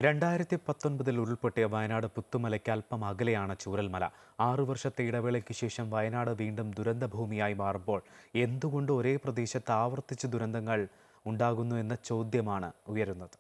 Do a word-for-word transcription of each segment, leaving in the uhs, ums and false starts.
രണ്ടായിരത്തി പത്തൊൻപതിൽ ഉരുൾപൊട്ടിയ വയനാട് പുത്തുമലയ്ക്ക് അല്പം അകലെയാണ് ചൂരൽമല. ആറു വർഷത്തെ ഇടവേളയ്ക്ക് ശേഷം വയനാട് വീണ്ടും ദുരന്തഭൂമിയായി മാറുമ്പോൾ എന്തുകൊണ്ട് ഒരേ പ്രദേശത്ത് ആവർത്തിച്ച് ദുരന്തങ്ങൾ ഉണ്ടാകുന്നു എന്ന ചോദ്യമാണ് ഉയരുന്നത്.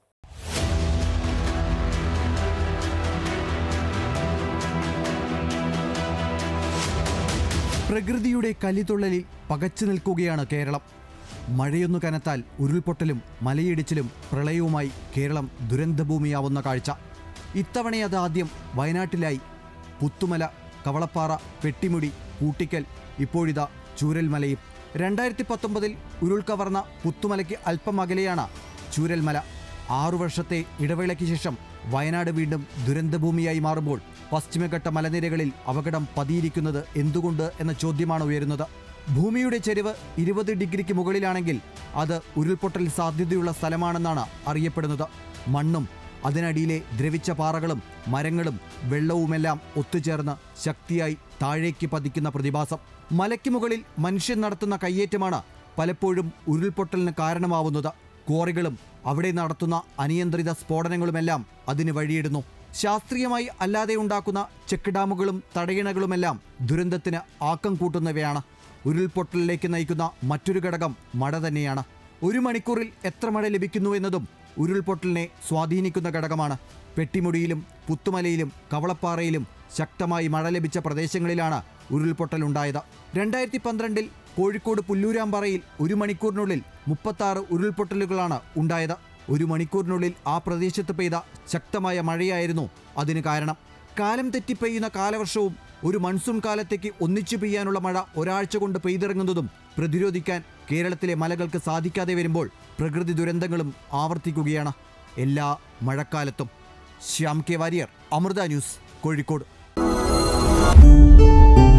പ്രകൃതിയുടെ കലിതുള്ളലിൽ പകച്ചു നിൽക്കുകയാണ് കേരളം. മഴയൊന്നു കനത്താൽ ഉരുൾപൊട്ടലും മലയിടിച്ചിലും പ്രളയവുമായി കേരളം ദുരന്തഭൂമിയാവുന്ന കാഴ്ച. ഇത്തവണ അത് ആദ്യം വയനാട്ടിലായി. പുത്തുമല, കവളപ്പാറ, പെട്ടിമുടി, കൂട്ടിക്കൽ, ഇപ്പോഴിതാ ചൂരൽമലയും. രണ്ടായിരത്തി പത്തൊമ്പതിൽ ഉരുൾ കവർന്ന പുത്തുമലയ്ക്ക് അല്പം അകലെയാണ് ചൂരൽമല. ആറു വർഷത്തെ ഇടവേളയ്ക്ക് ശേഷം വയനാട് വീണ്ടും ദുരന്തഭൂമിയായി മാറുമ്പോൾ പശ്ചിമഘട്ട മലനിരകളിൽ അപകടം പതിയിരിക്കുന്നത് എന്തുകൊണ്ട് എന്ന ചോദ്യമാണ് ഉയരുന്നത്. ഭൂമിയുടെ ചെരിവ് ഇരുപത് ഡിഗ്രിക്ക് മുകളിലാണെങ്കിൽ അത് ഉരുൾപൊട്ടൽ സാധ്യതയുള്ള സ്ഥലമാണെന്നാണ് അറിയപ്പെടുന്നത്. മണ്ണും അതിനടിയിലെ ദ്രവിച്ച പാറകളും മരങ്ങളും വെള്ളവുമെല്ലാം ഒത്തുചേർന്ന് ശക്തിയായി താഴേക്ക് പതിക്കുന്ന പ്രതിഭാസം. മലയ്ക്ക് മുകളിൽ മനുഷ്യൻ നടത്തുന്ന കയ്യേറ്റമാണ് പലപ്പോഴും ഉരുൾപൊട്ടലിന് കാരണമാവുന്നത്. ക്വാറികളും അവിടെ നടത്തുന്ന അനിയന്ത്രിത സ്ഫോടനങ്ങളുമെല്ലാം അതിന് വഴിയിടുന്നു. ശാസ്ത്രീയമായി അല്ലാതെ ഉണ്ടാക്കുന്ന ചെക്ക് ഡാമുകളും തടയണകളുമെല്ലാം ദുരന്തത്തിന് ആക്കം കൂട്ടുന്നവയാണ്. ഉരുൾപൊട്ടലിലേക്ക് നയിക്കുന്ന മറ്റൊരു ഘടകം മഴ തന്നെയാണ്. ഒരു മണിക്കൂറിൽ എത്ര മഴ ലഭിക്കുന്നു എന്നതും ഉരുൾപൊട്ടലിനെ സ്വാധീനിക്കുന്ന ഘടകമാണ്. പെട്ടിമുടിയിലും പുത്തുമലയിലും കവളപ്പാറയിലും ശക്തമായി മഴ ലഭിച്ച പ്രദേശങ്ങളിലാണ് ഉരുൾപൊട്ടലുണ്ടായത്. രണ്ടായിരത്തി പന്ത്രണ്ടിൽ കോഴിക്കോട് പുല്ലൂരാമ്പാറയിൽ ഒരു മണിക്കൂറിനുള്ളിൽ മുപ്പത്താറ് ഉരുൾപൊട്ടലുകളാണ് ഉണ്ടായത്. ഒരു മണിക്കൂറിനുള്ളിൽ ആ പ്രദേശത്ത് പെയ്ത ശക്തമായ മഴയായിരുന്നു അതിന് കാരണം. കാലം തെറ്റി പെയ്യുന്ന കാലവർഷവും ഒരു മൺസൂൺ കാലത്തേക്ക് ഒന്നിച്ചു പെയ്യാനുള്ള മഴ ഒരാഴ്ച കൊണ്ട് പെയ്തിറങ്ങുന്നതും പ്രതിരോധിക്കാൻ കേരളത്തിലെ മലകൾക്ക് സാധിക്കാതെ വരുമ്പോൾ പ്രകൃതി ദുരന്തങ്ങളും ആവർത്തിക്കുകയാണ് എല്ലാ മഴക്കാലത്തും. Shyam K Variyar, Amrita news, Kozhikode.